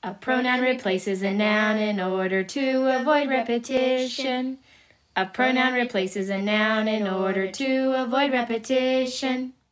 A pronoun replaces a noun in order to avoid repetition. A pronoun replaces a noun in order to avoid repetition.